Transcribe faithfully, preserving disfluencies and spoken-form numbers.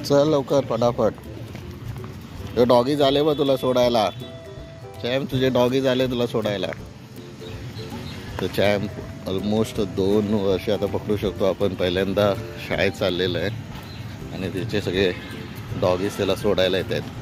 चल लवकर फटाफट. ते डॉगी झाले बघ तुला सोडायला. चॅम्प तुझे डॉगी झाले तुला सोडायला. तर चॅम्प ऑलमोस्ट दोन वर्ष आता पकडू शकतो आपण. पहिल्यांदा शाळेत चाललेलं आहे आणि तिचे सगळे डॉगीज त्याला सोडायला येत आहेत.